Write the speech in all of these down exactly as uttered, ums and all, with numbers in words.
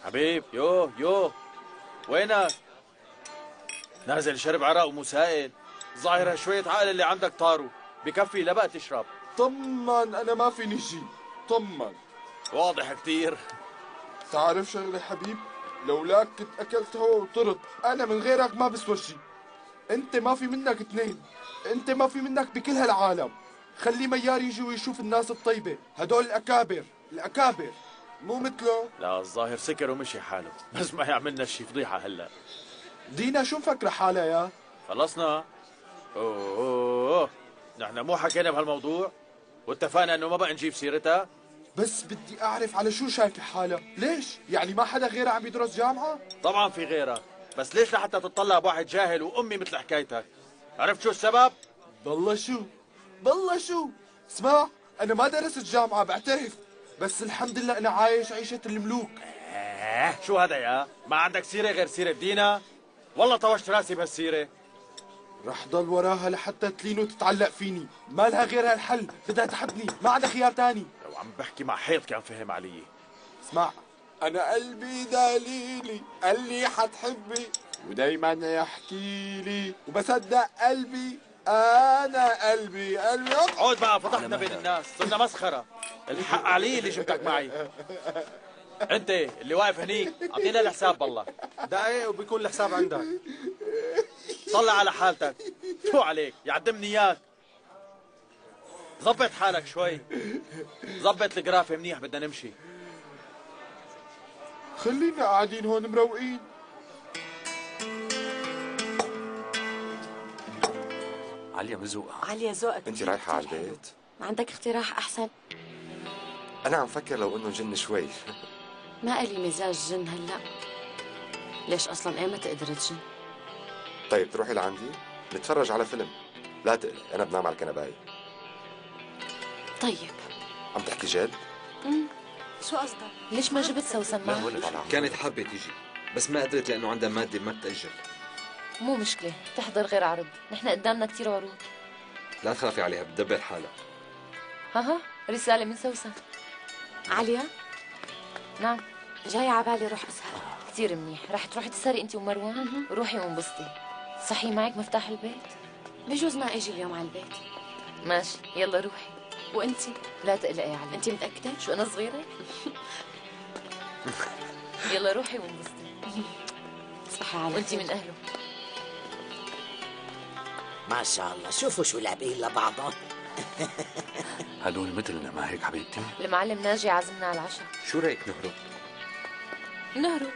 حبيب يو يو وينك؟ نازل شرب عرق ومسائل. ظاهرة شوية عقل اللي عندك طاروا، بكفي لبقى تشرب. طمن، انا ما فيني شي. طمن. واضح كتير. تعرف شغلة حبيب، لولاك كنت اكلت هوا وطرت. انا من غيرك ما بسوى شي. انت ما في منك اثنين، انت ما في منك بكل هالعالم. خلي ميار يجي ويشوف الناس الطيبة، هدول الاكابر الاكابر مو مثله. لا الظاهر سكر ومشي حاله، بس ما يعملنا شي فضيحة هلا. دينا شو مفكرة حالها يا؟ خلصنا؟ اوه, أوه. نحن مو حكينا بهالموضوع واتفقنا انه ما بقى نجيب سيرتها. بس بدي اعرف على شو شايفة حالها. ليش؟ يعني ما حدا غيرها عم يدرس جامعة؟ طبعا في غيرها، بس ليش لحتى تطلع بواحد جاهل وامي مثل حكايتك؟ عرفت شو السبب؟ بالله شو؟ بالله شو؟ اسمع، انا ما درست جامعة بعترف، بس الحمد لله انا عايش عيشة الملوك. ايه شو هذا يا؟ ما عندك سيرة غير سيرة دينا؟ والله طوشت راسي بهالسيرة. رح ضل وراها لحتى تلين وتتعلق فيني، ما لها غير هالحل، بدها تحبني، ما عندها خيار تاني. لو عم بحكي مع حيط كان فهم علي. اسمع، انا قلبي دليلي قال لي حتحبي، ودايما يحكي لي وبصدق قلبي. انا قلبي قلبي عود بقى، فضحنا بين الناس، صرنا مسخرة. الحق علي اللي جبتك معي. انت اللي واقف هنيك اعطينا الحساب بالله. دقايق وبيكون الحساب عندك. طلع على حالتك. شو عليك يعدمني اياك. ظبط حالك شوي، ظبط الجرافة منيح، بدنا نمشي. خلينا قاعدين هون مروقين. عليا مزوقة. عليا ذوقك. انت رايحة على البيت؟ ما عندك اقتراح احسن؟ انا عم فكر لو انه جن شوي. ما الي مزاج جن هلا. ليش اصلا ايمتى قدرت جن؟ طيب تروحي لعندي نتفرج على فيلم. لا تقلقي انا بنام على الكنباية. طيب. عم تحكي جد؟ امم شو قصدك؟ ليش ما جبت سوسن لا معك؟ ولا طالعة. كانت حابة تيجي بس ما قدرت لأنه عندها مادة ما بتأجل. مو مشكلة، تحضر غير عرض، نحن قدامنا كثير عروض. لا تخافي عليها، بتدبر حالها. ها ها، رسالة من سوسن. عليا؟ نعم، جاي على بالي روح اسهر. كثير منيح، رح تروحي تسهري انت ومروان وروحي وانبسطي. صحي معك مفتاح البيت؟ بجوز ما اجي اليوم على البيت. ماشي، يلا روحي. وانتي؟ لا تقلقي يا علي. انتي متأكدة؟ شو انا صغيرة؟ يلا روحي وانبسطي. صحي على وانتي من اهله. ما شاء الله، شوفوا شو لاعبين لبعضهم. هدول مثلنا ما هيك حبيبتي؟ المعلم ناجي عازمنا على العشاء. شو رأيك نهرب؟ نهرب.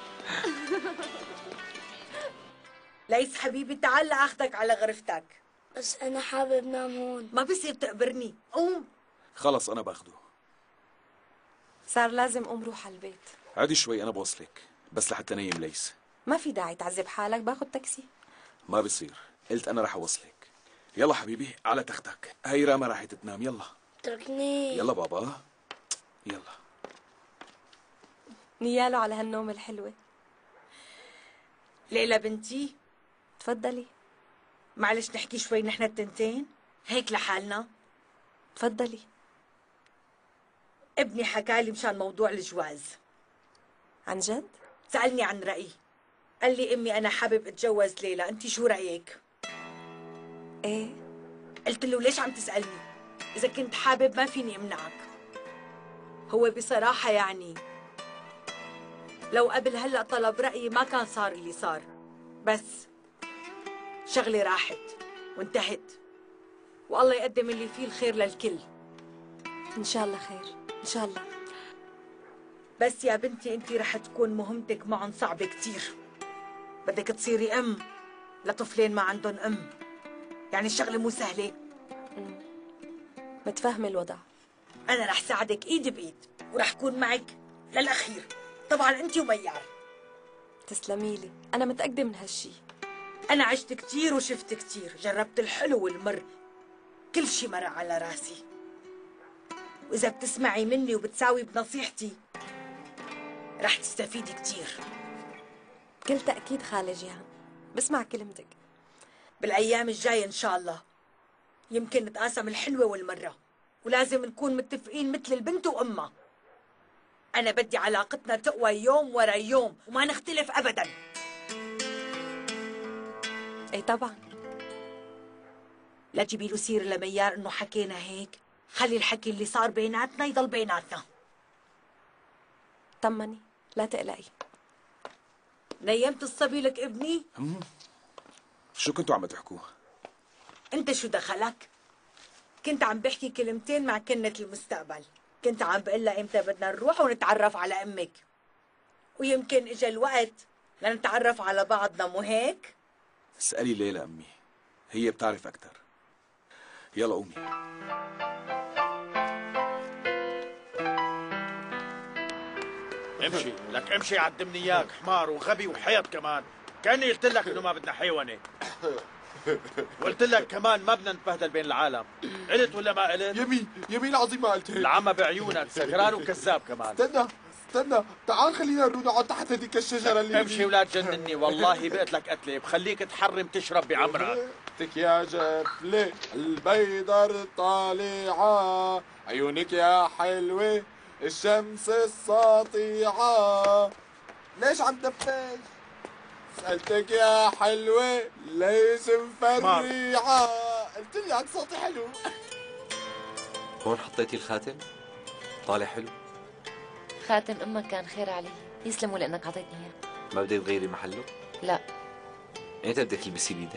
ليس حبيبي تعال لأخذك على غرفتك. بس أنا حابب نام هون. ما بصير تقبرني، قوم. خلص أنا باخده. صار لازم قوم روح على البيت. عادي شوي أنا بوصلك، بس لحتى نيم ليس. ما في داعي تعذب حالك، باخد تاكسي. ما بصير، قلت أنا رح أوصلك. يلا حبيبي على تختك، هي راما راحت تنام. يلا اتركني. يلا بابا يلا. نياله على هالنوم الحلوة. ليلى بنتي تفضلي. معلش نحكي شوي نحن التنتين هيك لحالنا. تفضلي. ابني حكالي مشان موضوع الجواز. عن جد؟ سألني عن رأيي، قال لي امي انا حابب اتجوز ليلى، انت شو رأيك؟ ايه. قلت له ليش عم تسألني؟ اذا كنت حابب ما فيني امنعك. هو بصراحة يعني لو قبل هلا طلب رأيي ما كان صار اللي صار، بس شغلي راحت وانتهت، والله يقدم اللي فيه الخير للكل. ان شاء الله خير، ان شاء الله. بس يا بنتي انت رح تكون مهمتك معهم صعبة كتير. بدك تصيري ام لطفلين ما عندهم ام، يعني الشغلة مو سهلة. امم متفهمة الوضع. انا رح ساعدك ايد بايد ورح كون معك للاخير، طبعا انت وميار. تسلمي لي، انا متأكدة من هالشي. انا عشت كتير وشفت كتير، جربت الحلو والمر، كل شي مر على راسي. واذا بتسمعي مني وبتساوي بنصيحتي رح تستفيدي كتير. بكل تأكيد خالة جيهان، بسمع كلمتك. بالايام الجاية ان شاء الله يمكن نتقاسم الحلوة والمرة، ولازم نكون متفقين مثل البنت وامها. أنا بدي علاقتنا تقوى يوم ورا يوم وما نختلف أبداً. اي طبعا. لا تجيبي له سيرة لميار إنه حكينا هيك. خلي الحكي اللي صار بيناتنا يضل بيناتنا. طمني، لا تقلقي. نيمت الصبي لك ابني؟ هم؟ شو كنتوا عم تحكوا؟ انت شو دخلك؟ كنت عم بحكي كلمتين مع كنة المستقبل. كنت عم بقول لها امتى بدنا نروح ونتعرف على امك، ويمكن اجى الوقت لنتعرف على بعضنا، مو هيك؟ اسألي ليلى أمي، هي بتعرف أكتر. يلا قومي. امشي لك امشي، عدمني اياك حمار وغبي وحيط كمان. كاني قلت لك انه ما بدنا حيوانه. وقلت لك كمان ما بدنا نتبهدل بين العالم. قلت ولا ما قلت؟ يمين يمين عظيم ما قلت هيك. العمى بعيونك سكران وكذاب كمان. استنى استنى، تعال خلينا نروح نقعد تحت هذيك الشجره اللي امشي ولا تجنني، والله بقيت لك قتله. بخليك تحرم تشرب بعمرك. بيتك يا جفلة البيضة طالعة، عيونك يا حلوة الشمس الساطعة. ليش عم تنفذ؟ سألتك يا حلوة ليش مفرعة؟ قلت لك صوتي حلو. هون حطيتي الخاتم؟ طالع حلو؟ خاتم امك كان خير علي، يسلموا لانك عطيتني اياه. ما بدك تغيري محله؟ لا. ايمتى بدك تلبسي بيدك؟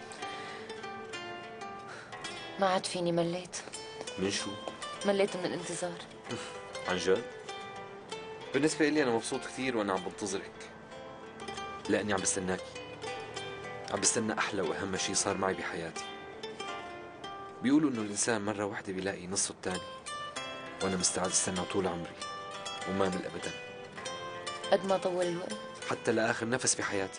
ما عاد فيني، مليت. من شو؟ مليت من الانتظار. عن جد؟ بالنسبة لي أنا مبسوط كثير وأنا عم بنتظرك، لأني عم بستناكي. عم بستنى أحلى وأهم شيء صار معي بحياتي. بيقولوا إنه الإنسان مرة واحدة بيلاقي نصه الثاني، وأنا مستعد استنى طول عمري وما مل أبدا، قد ما طول الوقت، حتى لآخر نفس بحياتي.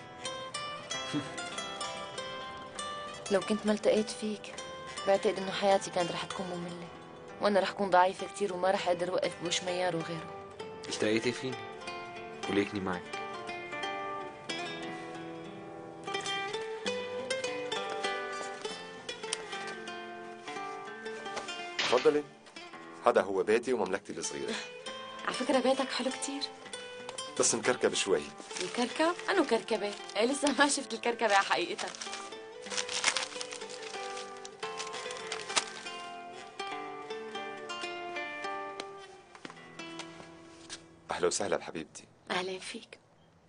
لو كنت ما التقيت فيك بعتقد إنه حياتي كانت رح تكون مملة، وأنا رح كون ضعيفة كثير وما رح أقدر وقف بوش ميار وغيره. التقيتي فيني وليكني معك. تفضلي، هذا هو بيتي ومملكتي الصغيرة. على فكرة بيتك حلو كتير. بس مكركب شوي. الكركب؟ أنو كركبة؟ إيه لسه ما شفت الكركبة على حقيقتها. أهلا وسهلا بحبيبتي. أهلين فيك.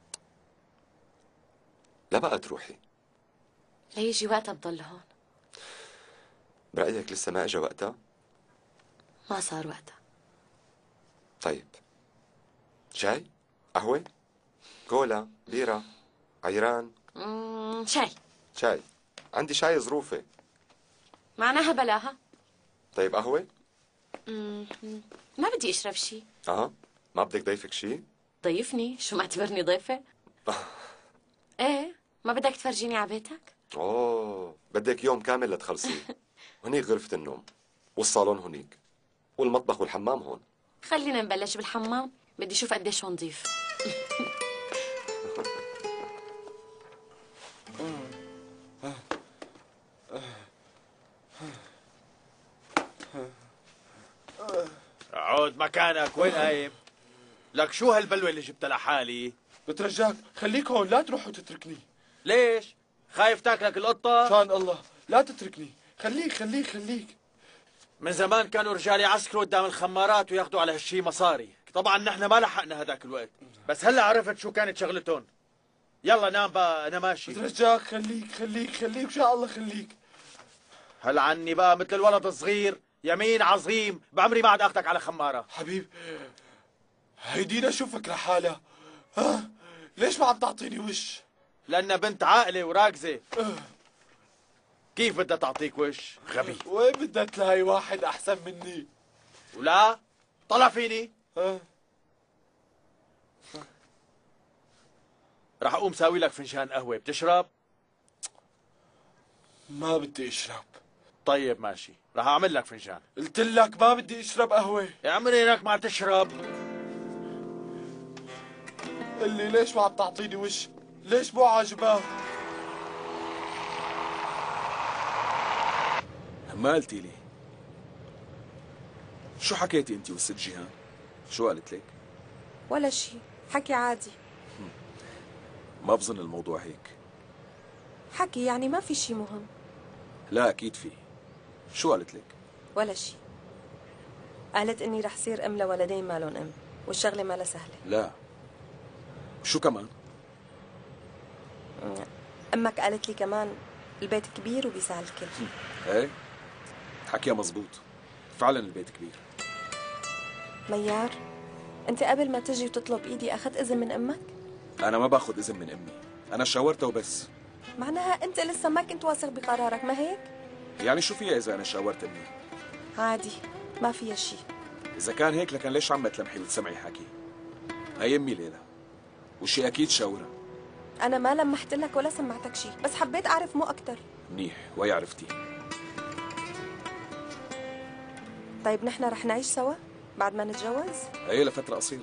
لا بقى تروحي. ليجي وقتها بضل هون. برأيك لسه ما إجا وقتها؟ ما صار وقتها. طيب، شاي؟ قهوة؟ كولا؟ بيرة؟ عيران؟ مم، شاي. شاي. عندي شاي ظروفي. معناها بلاها. طيب قهوة؟ مم، ما بدي أشرب شي. أها، ما بدك ضيفك شي؟ ضيفني؟ شو معتبرني ضيفة؟ ايه، ما بدك تفرجيني على بيتك؟ أوه، بدك يوم كامل لتخلصيه. هنيك غرفة النوم، والصالون هنيك، والمطبخ والحمام هون. خلينا نبلش بالحمام، بدي اشوف قديش هو نظيف. عود مكانك. وين قايم؟ لك شو هالبلوه اللي جبتها لحالي؟ بترجاك خليك هون، لا تروح وتتركني. ليش؟ خايف تاكلك القطة؟ شان الله لا تتركني، خليك خليك خليك. من زمان كانوا رجال يعسكروا قدام الخمارات وياخذوا على هالشي مصاري. طبعا نحن ما لحقنا هذاك الوقت، بس هلا عرفت شو كانت شغلتهم. يلا نام بقى، انا ماشي. بترجاك خليك خليك خليك ان شاء الله خليك. هلا عني بقى مثل الولد الصغير، يمين عظيم، بعمري ما عاد اخذك على خمارة. حبيب، هيدينا شوفك لحالها. ها؟ ليش ما عم تعطيني وش؟ لأنها بنت عاقلة وراكزة. كيف بدها تعطيك وش؟ غبي. وين بدها تلاقي واحد أحسن مني؟ ولا طلع فيني. ها؟ رح أقوم ساوي لك فنجان قهوة، بتشرب؟ ما بدي أشرب. طيب ماشي، رح أعمل لك فنجان. قلت لك ما بدي أشرب قهوة. يا عمري إنك ما تشرب. اللي ليش ما عم تعطيني وش؟ ليش مو عاجباك؟ ما قلتي لي شو حكيتي انت والست جيهان؟ شو قالت لك؟ ولا شيء، حكي عادي. ما بظن الموضوع هيك. حكي يعني ما في شيء مهم. لا أكيد في. شو قالت لك؟ ولا شيء. قالت إني رح صير أم لولدين مالهم أم، والشغلة ما لها سهلة. لا. شو كمان؟ أمك قالت لي كمان البيت كبير وبيساع الكل. ايه حكيها مزبوط، فعلا البيت كبير. ميار، أنت قبل ما تجي وتطلب إيدي أخذت إذن من أمك؟ أنا ما باخذ إذن من أمي، أنا شاورتها وبس. معناها أنت لسه ما كنت واثق بقرارك، ما هيك؟ يعني شو فيها إذا أنا شاورت أمي؟ عادي، ما فيها شيء. إذا كان هيك لكن ليش عم تلمحي وتسمعي حكي؟ هي أمي ليلى، وشي أكيد شاورها. أنا ما لمحت لك ولا سمعتك شيء، بس حبيت أعرف مو أكتر. منيح، وهي عرفتي. طيب نحن رح نعيش سوا بعد ما نتجوز؟ هي لفترة قصيرة.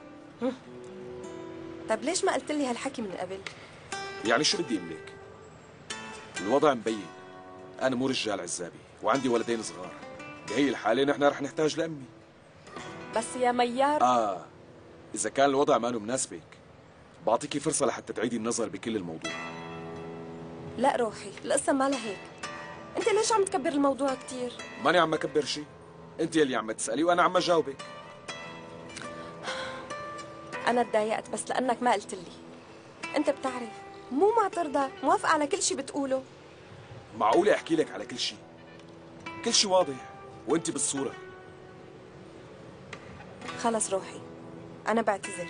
طيب ليش ما قلت لي هالحكي من قبل؟ يعني شو بدي أقول لك؟ الوضع مبين، أنا مو رجال عزابي وعندي ولدين صغار، بهي الحالة نحن رح نحتاج لأمي. بس يا ميار. آه إذا كان الوضع ما مناسبك بعطيكي فرصة لحتى تعيدي النظر بكل الموضوع. لا روحي، القصة ما لها هيك. أنت ليش عم تكبر الموضوع كتير؟ ماني عم أكبر شيء، أنت يلي عم تسألي وأنا عم أجاوبك. أنا تضايقت بس لأنك ما قلت لي. أنت بتعرف مو معترضة، موافقة على كل شيء بتقوله. معقولة أحكي لك على كل شيء؟ كل شيء واضح وأنت بالصورة. خلص روحي، أنا بعتذر.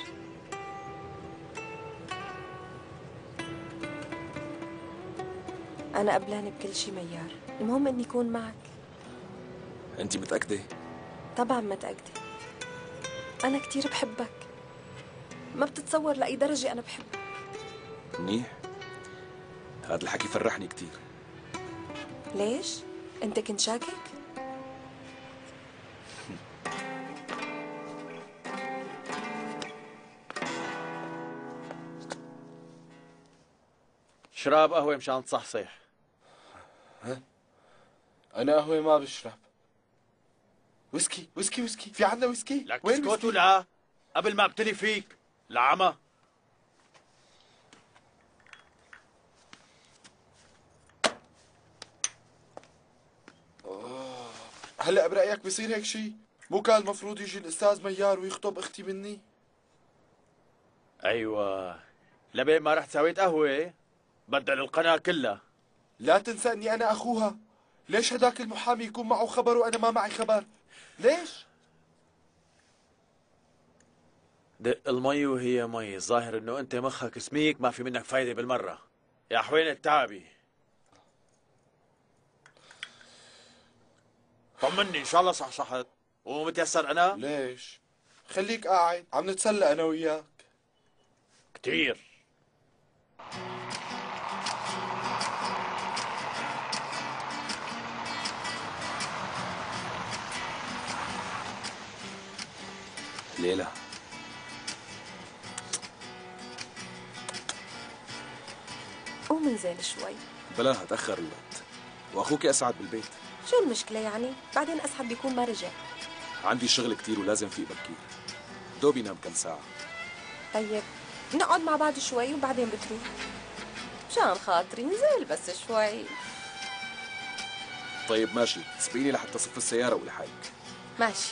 أنا قبلان بكل شيء ميار، المهم إني أكون معك. أنت متأكدة؟ طبعا متأكدة. أنا كتير بحبك، ما بتتصور لأي درجة أنا بحبك. منيح، هذا الحكي فرحني كتير. ليش؟ أنت كنت شاكك؟ شراب قهوة مشان تصحصح. ها؟ أنا قهوة ما بشرب. ويسكي ويسكي ويسكي، في عندنا ويسكي؟ لك تسكت ولا قبل ما ابتلي فيك العمى. هلا برأيك بصير هيك شيء؟ مو كان المفروض يجي الأستاذ ميار ويخطب أختي مني؟ أيوة، لبين ما رحت سويت قهوة بدل القناة كلها. لا تنسى إني أنا أخوها. ليش هداك المحامي يكون معه خبر وأنا ما معي خبر؟ ليش؟ دق المي وهي مي، الظاهر إنه أنت مخك سميك ما في منك فايدة بالمرة. يا حوين التعبي، طمني إن شاء الله صحصحت ومتيسر أنا؟ ليش؟ خليك قاعد، عم نتسلى أنا وياك. كتير. ليلى، قوم انزل شوي. بلاها تأخر الوقت، وأخوك أسعد بالبيت. شو المشكلة يعني؟ بعدين أسعد بيكون ما رجع. عندي شغل كتير ولازم فيق بكير، دوبي نام كم ساعة. طيب نقعد مع بعض شوي وبعدين بتروح. مشان خاطري انزل بس شوي. طيب ماشي، سبقيني لحتى صف السيارة ولحالك. ماشي.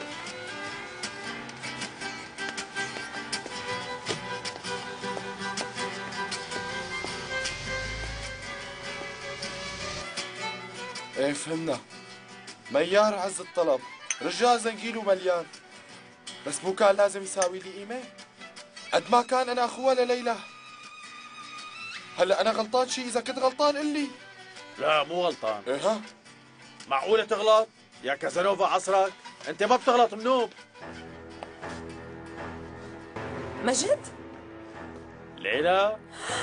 ايه فهمنا. ميار عز الطلب، رجال زنقيله مليان، بس مو كان لازم يساوي لي قيمة؟ قد ما كان أنا أخوها لليلى. هلا أنا غلطان شيء؟ إذا كنت غلطان قل لي. لا مو غلطان. إيه ها؟ معقولة تغلط؟ يا كازانوفا عصرك، أنت ما بتغلط منوب. مجد؟ ليلى؟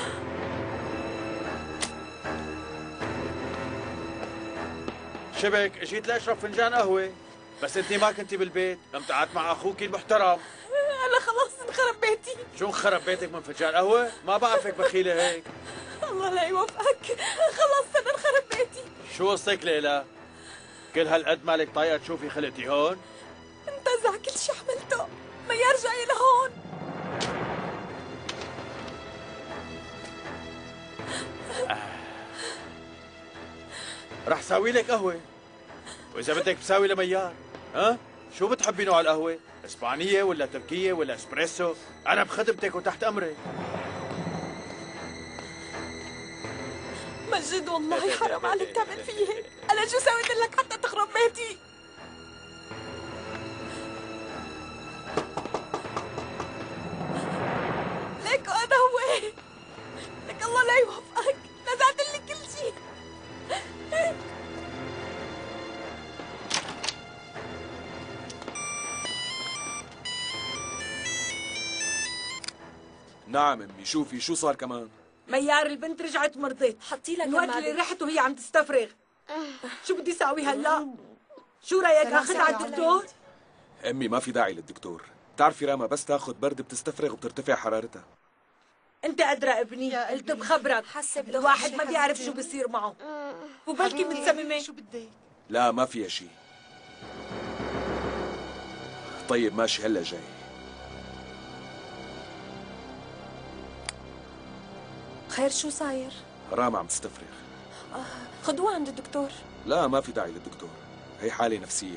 شبك اجيت لاشرب فنجان قهوة، بس انت ما كنتي بالبيت، قمت قعدت مع اخوك المحترم. انا خلاص انخرب بيتي. شو انخرب بيتك من فنجان قهوة؟ ما بعرفك بخيلة هيك. الله لا يوفقك، خلاص انا انخرب بيتي. شو قصتك ليلى؟ كل هالقد مالك طايقة تشوفي خلقتي هون؟ انتزع كل شي عملته، ميار جاي لهون. رح ساوي لك قهوة، وإذا بدك بساوي لميار. ها؟ شو بتحبي نوع القهوة؟ إسبانية ولا تركية ولا إسبريسو؟ أنا بخدمتك وتحت أمرك. مجد والله حرام عليك تعمل فيي هيك، أنا شو سويت لك حتى تخرب بيتي؟ ليك هذا هو، لك الله لا يوفقك، نزعت لي كل شيء. نعم امي، شوفي شو صار كمان. ميار البنت رجعت مرضت، حطي لها الوقت اللي رحت وهي عم تستفرغ. شو بدي ساوي هلا؟ شو رايك اخذها على الدكتور؟ امي ما في داعي للدكتور، بتعرفي راما بس تاخذ برد بتستفرغ وبترتفع حرارتها. انت ادرى ابني، قلت بخبرك، الواحد ما بيعرف شو بصير معه، وبلكي متسممه. شو بدك؟ لا ما فيها شيء. طيب ماشي هلا جاي. خير شو صاير؟ راما عم تستفرغ. آه، خدوها عند الدكتور. لا ما في داعي للدكتور، هي حالة نفسية.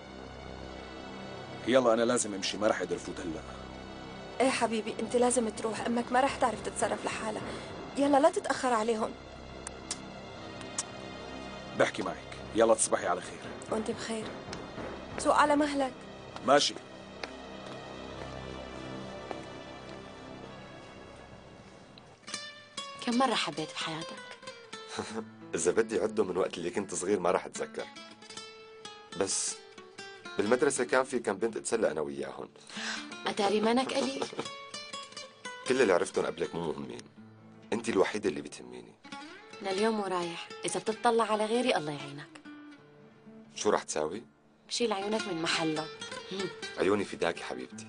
يلا أنا لازم أمشي، ما رح أقدر أفوت هلا. إيه حبيبي أنت لازم تروح، أمك ما رح تعرف تتصرف لحالها. يلا لا تتأخر عليهم. بحكي معك، يلا تصبحي على خير. وأنت بخير. سوق على مهلك. ماشي. كم مرة حبيت بحياتك؟ إذا بدي عده من وقت اللي كنت صغير ما راح أتذكر، بس بالمدرسة كان في كم بنت أتسلى أنا وياهم. أتاري منك قليل. كل اللي عرفتهم قبلك مو مهمين، أنت الوحيدة اللي بتهميني. من اليوم ورايح إذا بتطلع على غيري الله يعينك. شو رح تساوي؟ شيل عيونك من محلها. عيوني فداكي حبيبتي.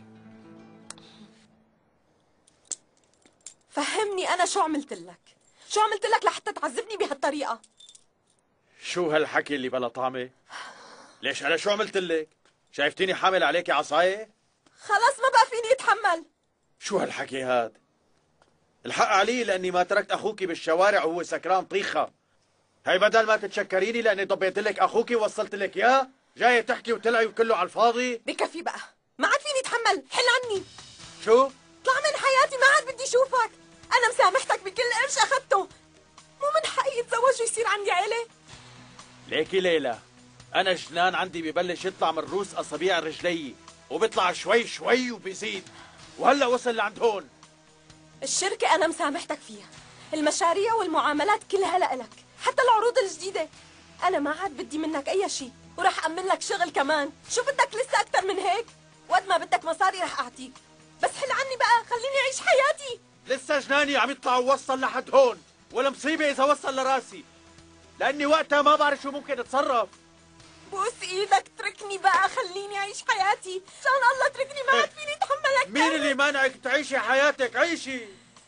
فهمني أنا شو عملت لك؟ شو عملت لك لحتى تعذبني بهالطريقة؟ شو هالحكي اللي بلا طعمة؟ ليش أنا شو عملت لك؟ شايفتيني حامل عليكي عصاية؟ خلص ما بقى فيني أتحمل. شو هالحكي هاد؟ الحق علي لأني ما تركت أخوكي بالشوارع وهو سكران طيخة. هي بدل ما تتشكريني لأني ضبيت لك أخوكي ووصلت لك إياه، جاية تحكي وتلعي وكله على الفاضي؟ بكفي بقى، ما عاد فيني أتحمل، حل عني. شو؟ اطلع من حياتي، ما عاد بدي أشوفك. أنا مسامحتك بكل قرش أخذته. مو من حقي أتزوج ويصير عندي عيلة؟ ليكي ليلى، أنا جنان عندي ببلش يطلع من روس أصابيع رجلي، وبيطلع شوي شوي وبيزيد، وهلا وصل لعند هون. الشركة أنا مسامحتك فيها، المشاريع والمعاملات كلها لإلك، حتى العروض الجديدة. أنا ما عاد بدي منك أي شيء، ورح أمن لك شغل كمان. شو بدك لسه أكثر من هيك؟ وقت ما بدك مصاري رح أعطيك، بس حل عني بقى، خليني أعيش حياتي. لسه جناني عم يطلع ووصل لحد هون، ولا مصيبة إذا وصل لراسي، لأني وقتها ما بعرف شو ممكن أتصرف. بوس إيدك تركني بقى، خليني أعيش حياتي، عشان الله تركني، ما عاد فيني أتحمل أكثر. مين اللي مانعك تعيشي حياتك؟ عيشي.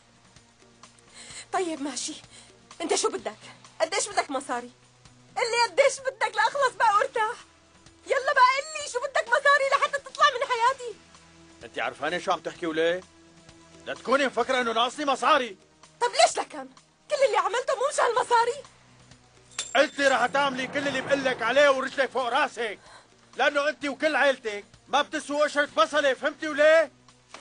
طيب ماشي، أنت شو بدك؟ قديش بدك مصاري؟ قل لي قديش بدك لأخلص بقى وارتاح. يلا بقى قل لي شو بدك مصاري لحتى تطلع من حياتي. أنت عرفانة شو عم تحكي وليه؟ لا تكوني مفكرة إنه ناقصني مصاري. طب ليش لكن؟ كل اللي عملته مو مشان المصاري؟ قلت لي رح تعملي كل اللي بقول لك عليه ورجلك فوق راسك، لأنه أنت وكل عيلتك ما بتسووا قشرة بصلة، فهمتي وليه؟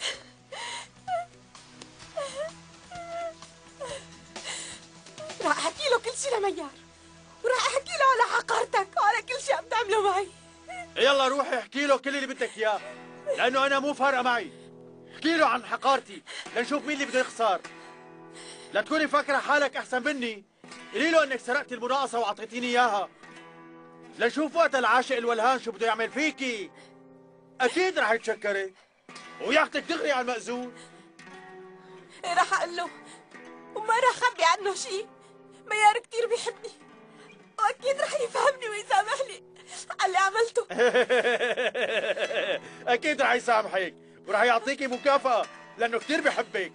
راح أحكي له كل شيء لميار، وراح أحكي له على حقارتك وعلى كل شيء عم تعمله معي. يلا روحي احكي له كل اللي بدك إياه، لأنه أنا مو فارقة معي. احكي له عن حقارتي لنشوف مين اللي بده يخسر. لا تكوني فاكرة حالك أحسن مني، قولي له إنك سرقتي المناقصة وأعطيتيني إياها، لنشوف وقت العاشق الولهان شو بده يعمل فيكي. أكيد رح يتشكرك وياخدك دغري على المأذون. إيه رح أقول له، وما رح أخبي عنه شيء. ميار كثير بيحبني، وأكيد رح يفهمني ويسامح لي على اللي عملته. أكيد رح يسامحك ورح يعطيكي مكافأة لأنه كثير بحبك.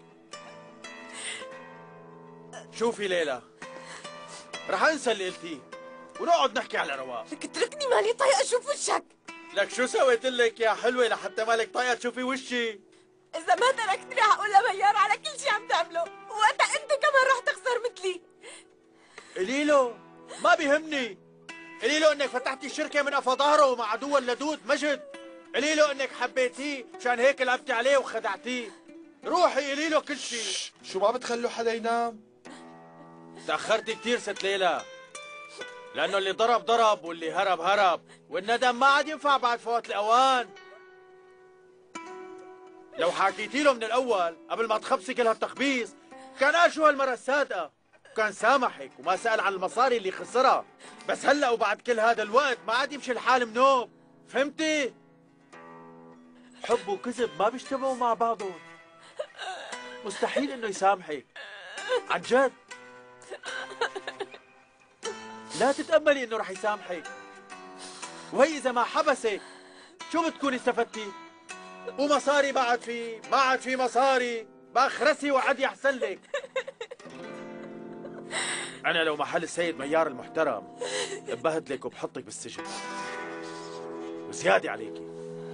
شوفي ليلى، رح أنسى اللي قلتيه ونقعد نحكي على رواق. لك اتركني، مالي طايقة أشوف وشك. لك شو سويت لك يا حلوة لحتى مالك طايقة تشوفي وشي؟ إذا ما تركتني رح أقول لميار على كل شيء عم تعمله، وقتها أنت كمان رح تخسر مثلي. قولي له ما بيهمني، قولي له انك فتحتي الشركه من قفا ظهره مع عدو اللدود مجد. قولي له انك حبيتيه مشان هيك لعبتي عليه وخدعتيه. روحي قولي له كل شيء. شو ما بتخلوا حدا ينام؟ تأخرتي كثير ست ليلى، لأنه اللي ضرب ضرب واللي هرب هرب، والندم ما عاد ينفع بعد فوات الأوان. لو حكيتي له من الأول قبل ما تخبصي كل هالتخبيص كان قال شو هالمرة الصادقة، وكان سامحك وما سأل عن المصاري اللي خسرها. بس هلا وبعد كل هذا الوقت ما عاد يمشي الحال منوب، فهمتي؟ حب وكذب ما بيجتمعوا مع بعضهم. مستحيل انه يسامحك عن جد. لا تتأملي انه رح يسامحك، وهي اذا ما حبسك شو بتكوني استفدتي؟ ومصاري بعد في ما عاد في مصاري، باخرسي وعد يحسن لك. انا لو محل السيد ميار المحترم ببهدلك وبحطك بالسجن وزياده عليكي.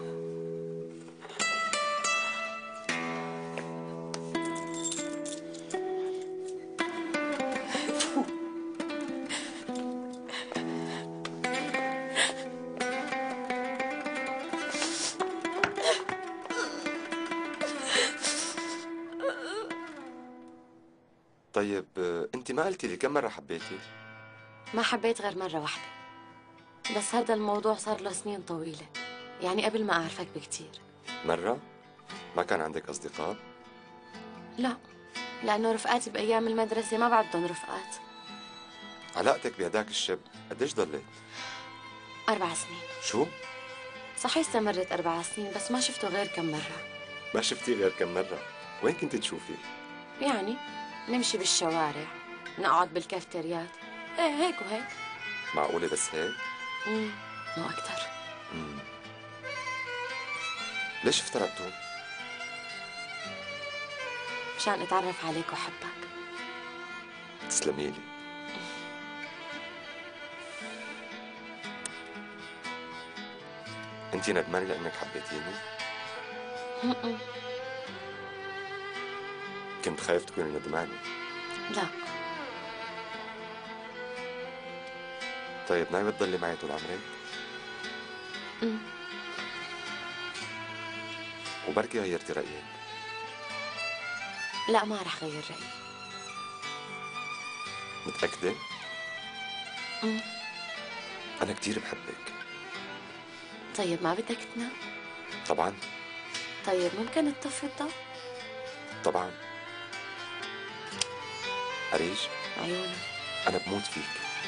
طيب انت ما قلتي لي كم مرة حبيتي؟ ما حبيت غير مرة واحدة، بس هذا الموضوع صار له سنين طويلة، يعني قبل ما أعرفك بكتير. مرة؟ ما كان عندك أصدقاء؟ لا، لأنه رفقاتي بأيام المدرسة ما بعدهم رفقات. علاقتك بهداك الشاب قديش ضلت؟ أربع سنين. شو؟ صحيح استمرت أربع سنين، بس ما شفته غير كم مرة. ما شفتيه غير كم مرة؟ وين كنت تشوفيه؟ يعني نمشي بالشوارع، نقعد بالكافتريات، ايه هيك وهيك. معقولة بس هيك؟ امم مو أكتر. امم ليش افترقتوا؟ مشان أتعرف عليك وأحبك. تسلمي لي. انتي ندمانة لأنك حبيتيني؟ م-م. كنت خايف تكوني ندمانة. لا. طيب ناوية تضلي معي طول عمرك؟ امم وبركي غيرتي رأيك. لا، ما رح غير رأيي. متأكدة؟ امم أنا كتير بحبك. طيب ما بدك تنام؟ طبعا. طيب ممكن تطفي الضوء؟ طبعا. أريج، عيونك. أنا بموت فيك.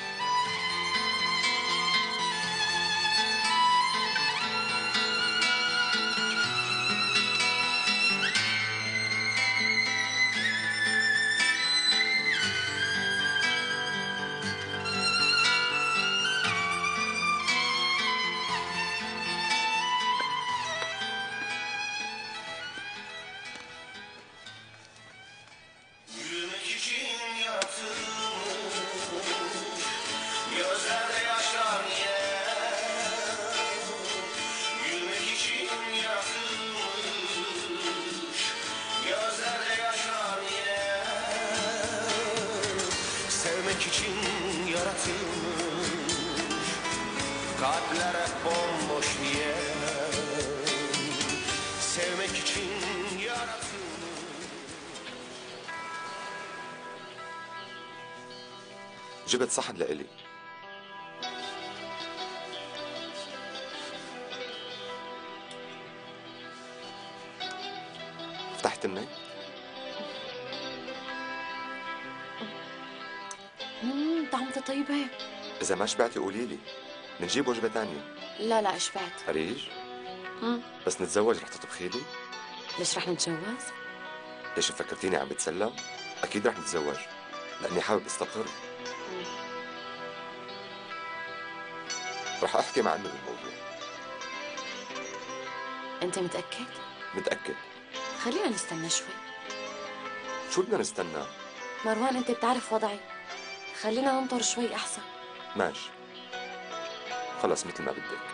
جبت صحن لإلي. فتحت منك؟ امم طعمته طيبة. إذا ما شبعتي قولي لي، بنجيب وجبة تانية. لا لا شبعت. أريج؟ امم بس نتزوج رح تطبخي لي؟ ليش رح نتجوز؟ ليش فكرتيني عم بتسلى؟ أكيد رح نتزوج، لأني حابب استقر. رح أحكي مع أمي بالموضوع. أنت متأكد؟ متأكد. خلينا نستنى شوي. شو بدنا نستنى؟ مروان أنت بتعرف وضعي، خلينا ننطر شوي أحسن. ماشي، خلص مثل ما بدك.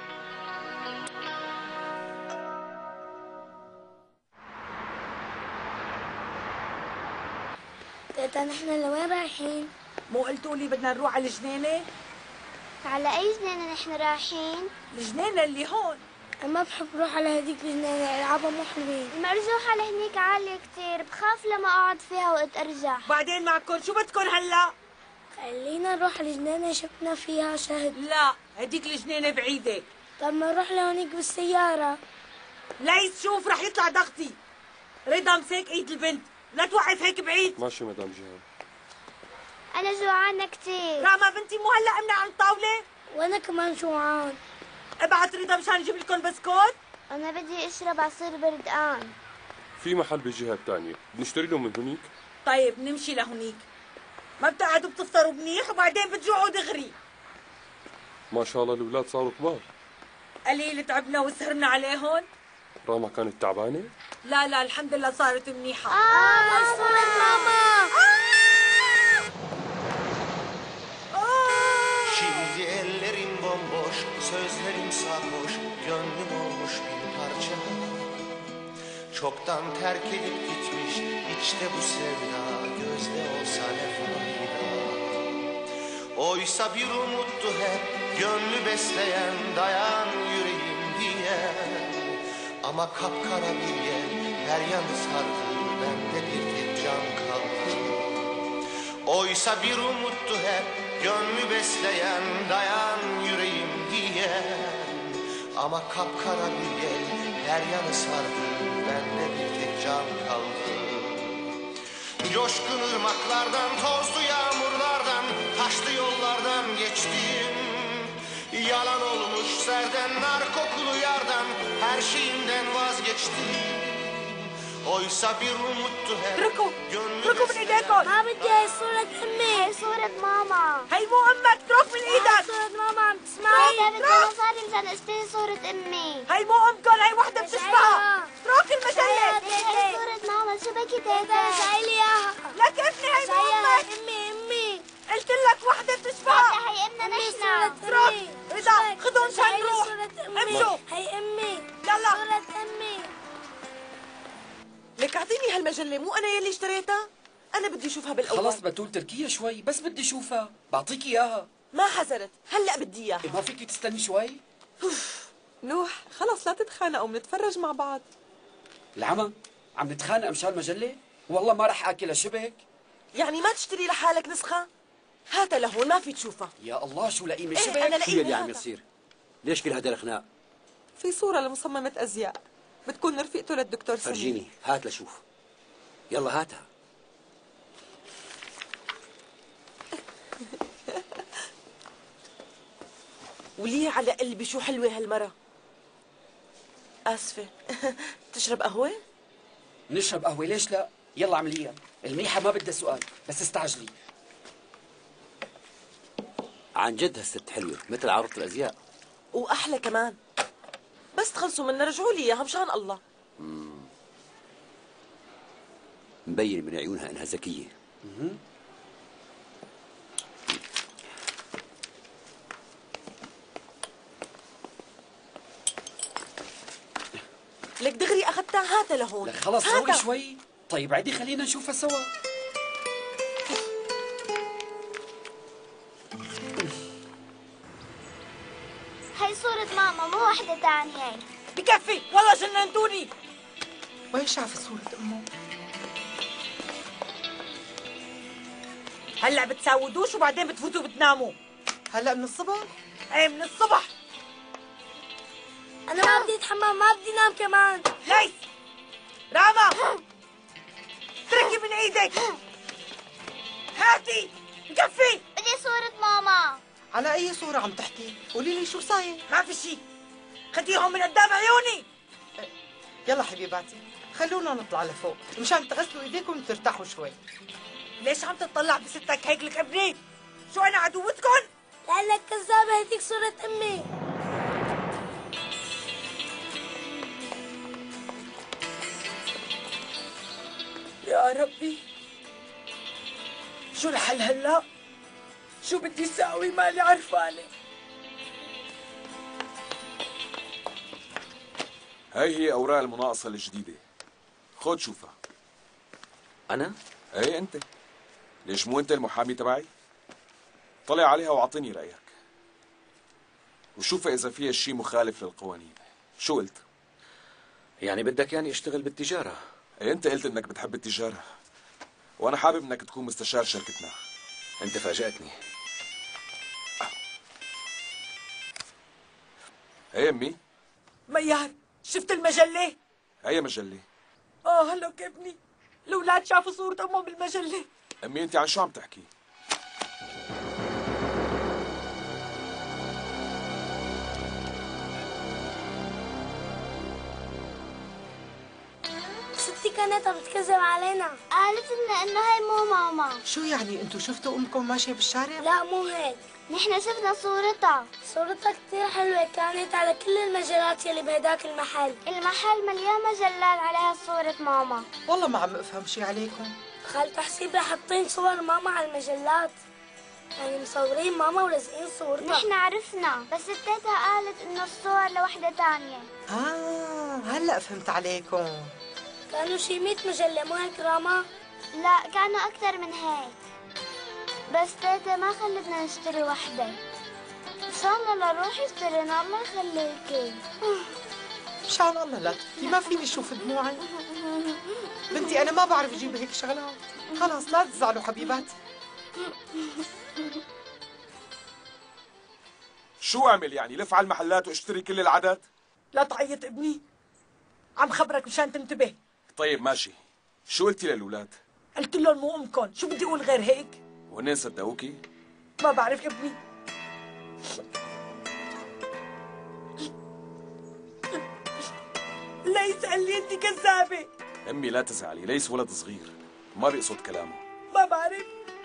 تيتا نحن لوين رايحين؟ مو قلتوا لي بدنا نروح على الجنينة؟ على أي جنينة نحن رايحين؟ الجنينة اللي هون. أنا ما بحب روح على هديك الجنينة، ألعابها مو حلوين. المرجوحة لهنيك عالية كتير، بخاف لما أقعد فيها وقت أرجع. بعدين معكم شو بدكم هلا؟ خلينا نروح على الجنينة شفنا فيها شهد. لا، هديك الجنينة بعيدة. طب ما نروح لهونيك بالسيارة. ليس شوف رح يطلع ضغطي. رضا مسك ايد البنت، لا توقف هيك بعيد. ماشي مدام جيهان. أنا جوعانة كتير. راما بنتي مو هلا امنع عن الطاولة؟ وأنا كمان جوعان. ابعت رضا مشان نجيب لكم بسكوت. أنا بدي أشرب عصير بردقان. في محل بالجهة الثانية، بنشتري له من هنيك؟ طيب نمشي لهونيك. ما بتقعدوا بتفطروا منيح وبعدين بتجوعوا دغري. ما شاء الله الأولاد صاروا كبار. قليل تعبنا وسهرنا عليهم. راما كانت تعبانة؟ لا لا الحمد لله صارت منيحة. آه صارت ماما. Şimdi ellerim bomboş, sözlerim sarhoş, gönlüm olmuş bir parça. Çoktan terk edip gitmiş, içte bu sevda, gözde olsa ne fayda. Oysa bir umuttu hep, gönlü besleyen, dayan yüreğim diyen. Ama kapkara bir yel, her yanı sardı, bende bir tek can kaldı. Oysa bir umuttu hep, gönlü besleyen, dayan yüreğim diyen. Ama kapkara bir yel her yanı sardı, bende bir tek can kaldı. Coşkun ırmaklardan, tozlu yağmurlardan, taşlı yollardan geçtim. Yalan olmuş serden, nar kokulu yardan, her şeyimden vazgeçtim. Oysa bir umuttu hep. اتركوا اتركوا من ايديكم. ما بدي هاي صورة أمي. هاي صورة ماما. هي مو امك، اترك من ايدك. صورة ماما عم تسمعي؟ اترك. أنا صار لي مشان أشتري صورة أمي. هي مو امكم، هي وحدة بتشبهها. اترك المجلة. هاي صورة ماما، شو بكي تيتا؟ شايل لي إياها. لك ابني هي مو امك. أمي أمي. قلت لك وحدة بتشبهها. هي أمنا نحن. اترك. رضا خذوا مشان نروح. امشوا. هي أمي. يلا. صورة أمي. لك اعطيني هالمجلة، مو أنا يلي اشتريتها؟ أنا بدي أشوفها بالأول. خلص بتول تركيا شوي، بس بدي أشوفها، بعطيك إياها. ما حزرت، هلأ بدي إياها. إيه ما فيك تستني شوي؟ نوح خلص لا تتخانقوا، بنتفرج مع بعض. العمى عم نتخانق مشان مجلة؟ والله ما رح آكلها شبك. يعني ما تشتري لحالك نسخة؟ هاتها لهون ما في تشوفها. يا الله شو لئيمة شبك. إيه أنا شو يلي عم يصير؟ ليش كل هذا الخناق؟ في صورة لمصممة أزياء، بتكون رفيقته للدكتور سمير. فرجيني، هات لشوف. يلا هاتها. وليه على قلبي شو حلوة هالمرة. آسفة. تشرب قهوة؟ نشرب قهوة ليش لا؟ يلا اعمليها، الميحة ما بدها سؤال، بس استعجلي. عن جد هالست حلوة مثل عروض الأزياء. وأحلى كمان. بس تخلصوا منا رجعوا لي إياها مشان الله. مم. مبين من عيونها إنها ذكية. لك دغري أخذتها، هاتها لهون. لك خلص روقي شوي. طيب عيدي خلينا نشوفها سوا. هاي صورة ماما، مو وحدة تانية. بكفي والله جننتوني. وين شاف صورة أمه؟ هلا بتسودوش وبعدين بتفوتوا بتناموا. هلا من الصبح؟ ايه من الصبح. أنا ما بدي أتحمم، ما بدي أنام كمان. ليس راما اتركي من ايدك. هاتي بكفي. بدي صورة ماما. على أي صورة عم تحكي؟ قولي لي شو صاير؟ ما في شيء، خديهم من قدام عيوني. يلا حبيباتي خلونا نطلع لفوق مشان تغسلوا ايديكم وترتاحوا شوي. ليش عم تطلع بستك هيك لك ابني؟ شو انا عدوتكم؟ لأنك كذابة، هديك صورة أمي. يا ربي شو الحل هلا؟ شو بدي اساوي؟ مالي عرفانه. هاي هي أوراق المناقصة الجديدة، خد شوفها. أنا؟ ايه أنت. ليش مو أنت المحامي تبعي؟ طلع عليها وأعطيني رأيك. وشوفها إذا فيها شيء مخالف للقوانين. شو قلت؟ يعني بدك يعني اشتغل بالتجارة؟ إيه، أنت قلت إنك بتحب التجارة، وأنا حابب إنك تكون مستشار شركتنا. أنت فاجأتني. إيه أمي؟ ميار، شفت المجلة؟ أي مجلة؟ اه هلا ابني، الاولاد شافوا صورة امهم بالمجلة. أمي أنت عن شو عم تحكي؟ ستي كانت عم تكذب علينا، قالت لنا انه هي مو ماما. شو يعني انتوا شفتوا امكم ماشيه بالشارع؟ لا مو هيك، نحن شفنا صورتها. صورتها كثير حلوة، كانت على كل المجلات يلي بهداك المحل. المحل مليان مجلات عليها صورة ماما. والله ما عم افهم شي عليكم. خالته حسيبة حاطين صور ماما على المجلات، يعني مصورين ماما ولازقين صورتها. نحن عرفنا، بس تيتها قالت انه الصور لوحدة تانية. اه هلا فهمت عليكم. كانوا شي مية مجلة مو هيك راما؟ لا كانوا أكثر من هيك، بس تيتا ما خلتنا نشتري وحدة. إن شاء الله لروح اشترينا، الله يخليكي. مشان الله لا تبكي، ما فيني اشوف دموعي. بنتي انا ما بعرف اجيب هيك شغلات. خلاص لا تزعلوا حبيباتي. شو اعمل يعني؟ لف على المحلات واشتري كل العدد؟ لا تعيط ابني، عم خبرك مشان تنتبه. طيب ماشي. شو قلتي للأولاد؟ قلت لهم مو امكم، شو بدي اقول غير هيك؟ وهن صدقوكي؟ ما بعرف ابني. لا يسألني انت كذابة. امي لا تزعلي، ليس ولد صغير ما بيقصد كلامه. ما بعرف.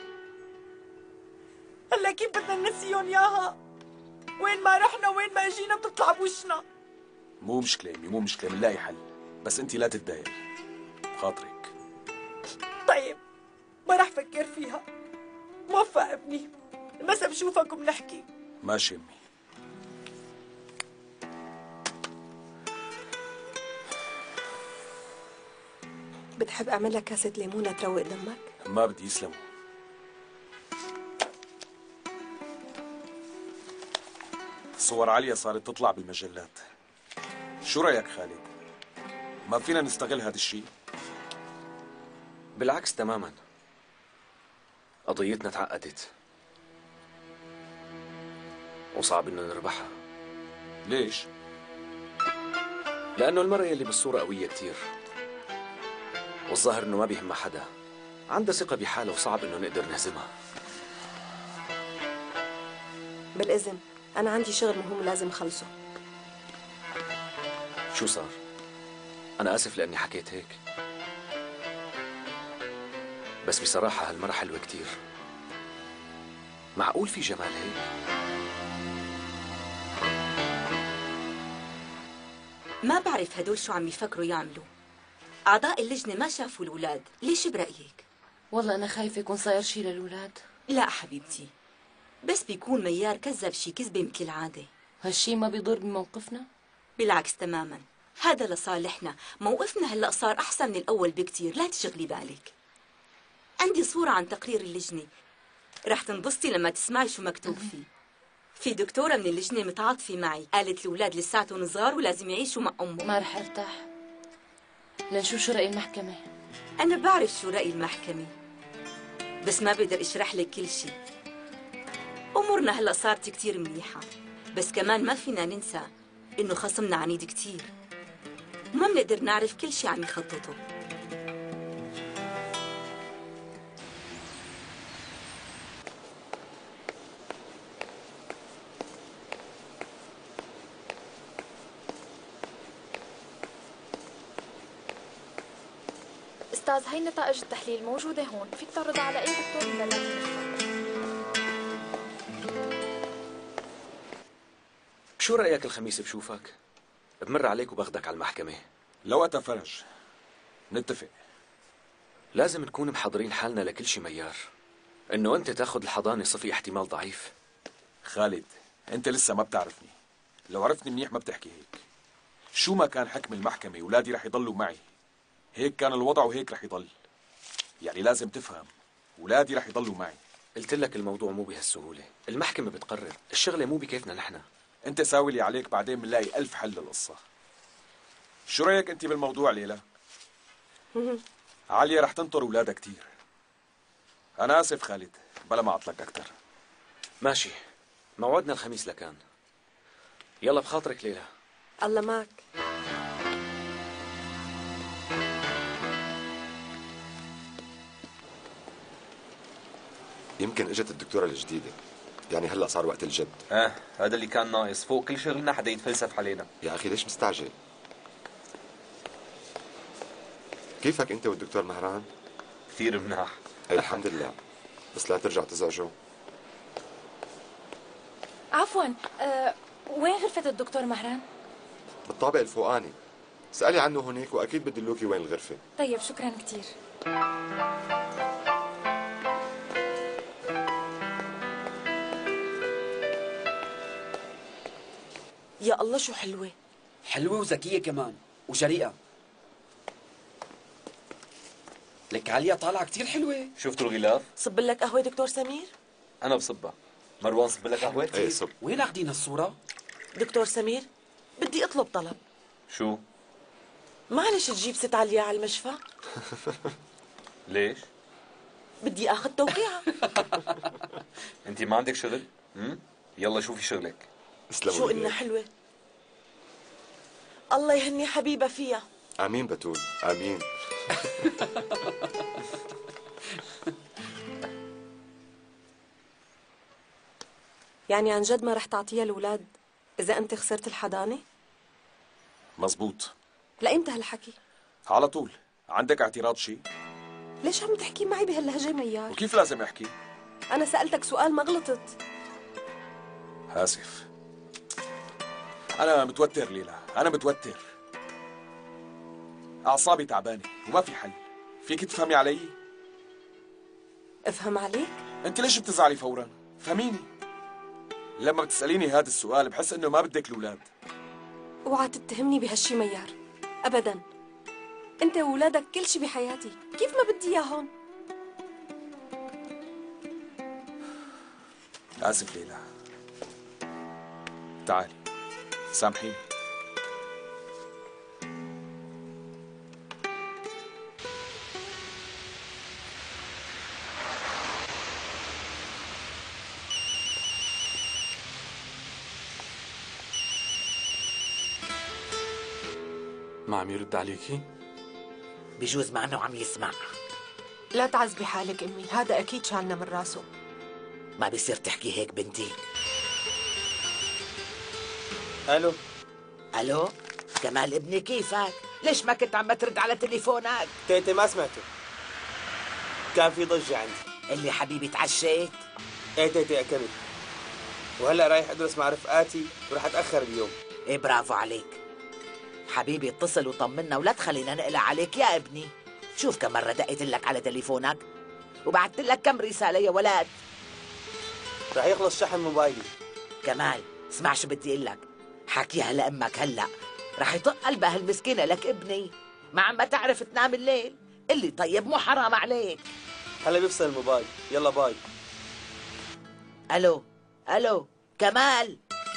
هلا كيف بدنا ننسيهم ياها؟ وين ما رحنا وين ما جينا بتطلع بوشنا. مو مشكلة امي، مو مشكلة، بنلاقي حل، بس انت لا تتضايقي بخاطرك. طيب ما رح فكر فيها. موفق ابني، المسا بشوفك وبنحكي. ماشي امي. بتحب اعمل لك كاسة ليمونة تروق دمك؟ ما بدي، يسلموا. صور عالية صارت تطلع بالمجلات. شو رأيك خالد؟ ما فينا نستغل هذا الشيء؟ بالعكس تماما، قضيتنا تعقدت وصعب انه نربحها. ليش؟ لأنه المرأة اللي بالصورة قوية كتير، والظاهر انه ما بيهمها حدا، عندها ثقة بحالها وصعب انه نقدر نهزمها. بالإذن أنا عندي شغل مهم لازم أخلصه. شو صار؟ أنا آسف لأني حكيت هيك، بس بصراحة هالمرة حلوة كتير. معقول في جمال هيك؟ ما بعرف هدول شو عم يفكروا يعملوا. أعضاء اللجنة ما شافوا الأولاد، ليش برأيك؟ والله أنا خايفة يكون صاير شي للأولاد. لا حبيبتي، بس بيكون ميار كذب شي كذبة مثل العادة. هالشي ما بيضر بموقفنا؟ بالعكس تماما، هذا لصالحنا. موقفنا هلأ صار أحسن من الأول بكتير، لا تشغلي بالك. عندي صورة عن تقرير اللجنة، رح تنبسطي لما تسمعي شو مكتوب فيه. في دكتورة من اللجنة متعاطفة معي، قالت الأولاد لساتهم صغار ولازم يعيشوا مع أمهم. ما رح ارتاح لنشوف شو رأي المحكمة. أنا بعرف شو رأي المحكمة، بس ما بقدر أشرح لك كل شيء. أمورنا هلأ صارت كتير منيحة، بس كمان ما فينا ننسى إنه خصمنا عنيد كتير، وما بنقدر نعرف كل شيء عم يخططه. أستاذ هي نتائج التحليل موجودة هون، فيك تعرضها على أي دكتور من شو رأيك الخميس بشوفك؟ بمر عليك وباخدك على المحكمة. لوقتها فرج، نتفق. لازم نكون محضرين حالنا لكل شي ميار. إنه أنت تاخد الحضانة صفي احتمال ضعيف. خالد، أنت لسه ما بتعرفني، لو عرفتني منيح ما بتحكي هيك. شو ما كان حكم المحكمة ولادي رح يضلوا معي، هيك كان الوضع وهيك رح يضل. يعني لازم تفهم، ولادي رح يضلوا معي. قلت لك الموضوع مو بهالسهولة، المحكمة بتقرر، الشغلة مو بكيفنا نحن. انت ساوي اللي عليك، بعدين بنلاقي ألف حل للقصة. شو رأيك انت بالموضوع ليلى؟ عليا رح تنطر اولادها كتير. انا اسف خالد، بلا ما اعطلك اكثر. ماشي، موعدنا الخميس لكان. يلا بخاطرك ليلى. الله معك. يمكن اجت الدكتورة الجديدة، يعني هلا صار وقت الجد. اه هذا اللي كان ناقص، فوق كل شغلنا حدا يتفلسف علينا. يا اخي ليش مستعجل؟ كيفك انت والدكتور مهران؟ كثير مناح. اي الحمد لله، بس لا ترجع تزعجوا. عفوا، أه وين غرفة الدكتور مهران؟ بالطابق الفوقاني، اسألي عنه هنيك واكيد بدلوكي وين الغرفة. طيب شكرا كثير. يا الله شو حلوة. حلوة وذكية كمان وجريئة. لك عليا طالعة كتير حلوة. شفتوا الغلاف؟ صب لك قهوة دكتور سمير؟ أنا بصبها. مروان صب لك قهوة؟ ايه صب. وين اخذين الصورة؟ دكتور سمير بدي اطلب طلب. شو؟ معلش تجيب ست عليا على المشفى؟ ليش؟ بدي اخذ توقيعها. أنت ما عندك شغل؟ امم يلا شوفي شغلك. شو إنها حلوة. الله يهني حبيبة فيها. امين بتول، امين. يعني عن جد ما رح تعطيها الأولاد إذا أنت خسرت الحضانة؟ مزبوط. لإمتى هالحكي؟ على طول. عندك اعتراض شيء؟ ليش عم تحكي معي بهاللهجة ميار؟ وكيف لازم احكي؟ أنا سألتك سؤال ما غلطت. آسف. أنا متوتر ليلى، أنا متوتر. أعصابي تعبانة وما في حل. فيك تفهمي علي؟ افهم عليك؟ أنت ليش بتزعلي فورا؟ فهميني. لما بتسأليني هذا السؤال بحس إنه ما بدك الأولاد. اوعى تتهمني بهالشي ميار، أبدا. أنت وولادك كل شي بحياتي، كيف ما بدي إياهم؟ آسف ليلى. تعالي سامحيني. ما عم يرد عليكي؟ بجوز ما انه عم يسمع. لا تعذبي حالك امي، هذا اكيد شالنا من راسه. ما بيصير تحكي هيك بنتي. الو الو كمال ابني، كيفك؟ ليش ما كنت عم ترد على تليفونك؟ تيتي ما سمعته، كان في ضجة عندي. اللي حبيبي تعشيت؟ ايه تيتي اكلت، وهلا رايح ادرس مع رفقاتي ورح اتاخر اليوم. ايه برافو عليك حبيبي، اتصل وطمنا ولا تخلينا نقلق عليك يا ابني. شوف كم مرة دقيت لك على تليفونك وبعثت لك كم رسالة يا ولد. رح يخلص شحن موبايلي. كمال اسمع شو بدي اقول لك، حكيها لامك هلا، رح يطق قلبها المسكينة لك ابني، ما عم تعرف تنام الليل. اللي طيب مو حرام عليك. هلا بيفصل الموبايل، يلا باي. الو الو كمال.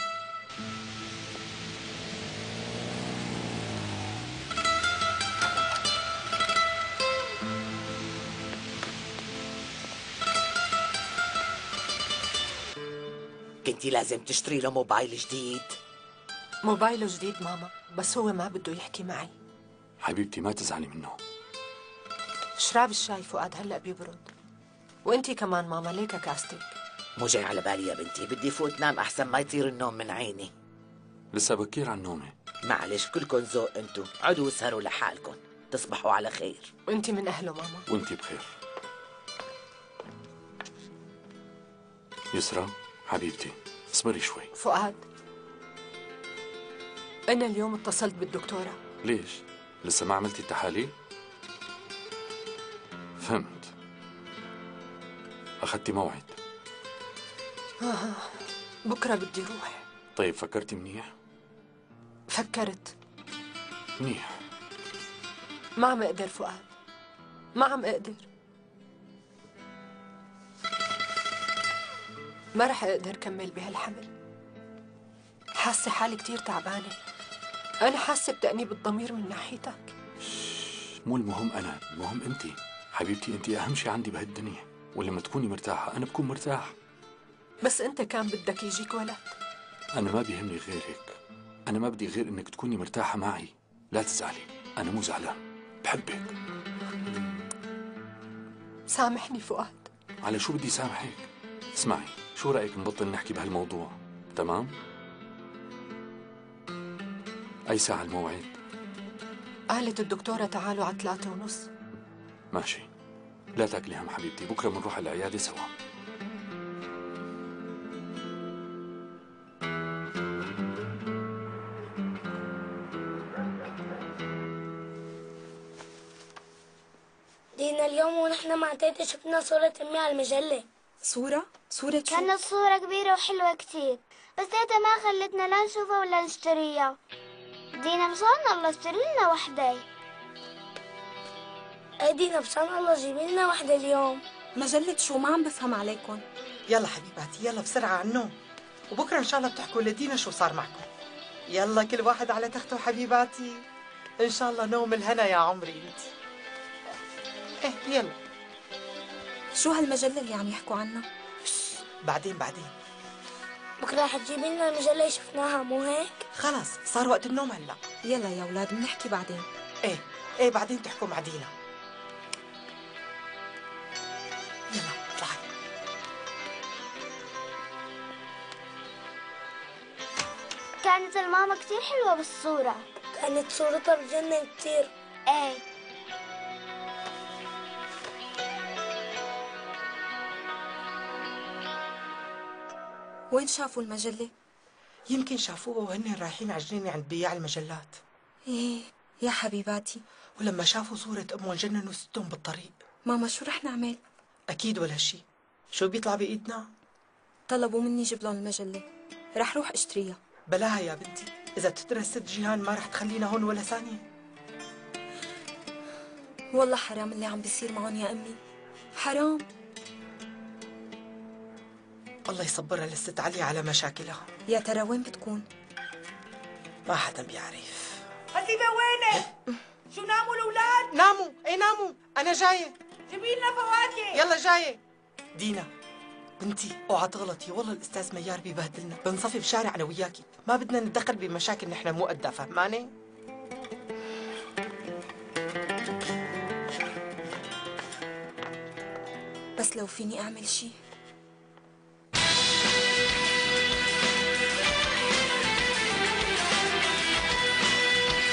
كنتي لازم تشتري له موبايل جديد. موبايله جديد ماما، بس هو ما بده يحكي معي. حبيبتي ما تزعلي منه. شراب الشاي فؤاد هلا بيبرد. وانتي كمان ماما ليك كاستك. مو جاي على بالي يا بنتي، بدي فوت نام احسن ما يطير النوم من عيني. لسه بكير عن نومي. معلش كلكن ذوق انتو، عدوا اسهروا لحالكن، تصبحوا على خير. وانتي من اهله ماما. وانتي بخير. يسرا حبيبتي اصبري شوي. فؤاد، أنا اليوم اتصلت بالدكتورة. ليش؟ لسه ما عملتي التحاليل؟ فهمت. أخذتي موعد؟ آه. بكرة بدي روح. طيب فكرتي منيح؟ فكرت. منيح. ما عم أقدر فؤاد، ما عم أقدر. ما رح أقدر كمل بهالحمل. حاسة حالي كتير تعبانة. أنا حاسة بتأنيب الضمير من ناحيتك. مو المهم أنا، المهم أنت حبيبتي. أنت أهم شيء عندي بهالدنيا، ولما تكوني مرتاحة أنا بكون مرتاح. بس أنت كان بدك يجيك ولد. أنا ما بيهمني غيرك، أنا ما بدي غير إنك تكوني مرتاحة معي. لا تزعلي، أنا مو زعلان، بحبك. سامحني فؤاد. على شو بدي سامحك؟ اسمعي، شو رأيك نبطل نحكي بهالموضوع؟ تمام؟ أي ساعة الموعد؟ قالت الدكتورة تعالوا على ثلاثة ونص. ماشي، لا تاكلي هم حبيبتي، بكرة بنروح على العيادة سوا. دينا اليوم ونحن مع تيتا شفنا صورة أمي على المجلة. صورة؟ صورة شو؟ كانت صورة كبيرة وحلوة كتير، بس تيتا ما خلتنا لا نشوفها ولا نشتريها. دينا بشان الله اشتري لنا وحدة. ايه دينا بشان الله جيبي لنا وحدة اليوم. مجلة شو؟ ما عم بفهم عليكم. يلا حبيباتي يلا بسرعة على النوم، وبكرة إن شاء الله بتحكوا لدينا شو صار معكم. يلا كل واحد على تخته حبيباتي، إن شاء الله نوم الهنا يا عمري انت. ايه يلا. شو هالمجلة اللي عم يحكوا عنها؟ بعدين بعدين. بكرة رح تجيبي لنا المجلة اللي شفناها مو هيك؟ خلص صار وقت النوم هلا. يلا يا أولاد بنحكي بعدين. ايه ايه بعدين تحكوا مع دينا. يلا اطلعي. كانت الماما كتير حلوة بالصورة. كانت صورتها بجنن كتير. ايه. وين شافوا المجلة؟ يمكن شافوها وهن رايحين على جنينة عند بياع المجلات. ايه يا حبيباتي. ولما شافوا صورة أمهم جننوا ستهم بالطريق. ماما شو رح نعمل؟ أكيد ولا شيء. شو بيطلع بإيدنا؟ طلبوا مني جيب لهم المجلة، رح روح اشتريها. بلاها يا بنتي، إذا بتدرس ست جيهان ما رح تخلينا هون ولا ثانية. والله حرام اللي عم بيصير معهم يا أمي، حرام. الله يصبرها للست علي على مشاكلها. يا ترى وين بتكون؟ ما حدا بيعرف. حسيبة وينك؟ شو ناموا الأولاد؟ ناموا، إيه ناموا، أنا جاية. جيبي لنا فواكه. يلا جاية. دينا بنتي اوعى تغلطي، والله الأستاذ ميار بيبهدلنا، بنصفي بشارع أنا وياكي، ما بدنا نتدخل بمشاكل نحن مو قدها، فهماني؟ بس لو فيني أعمل شي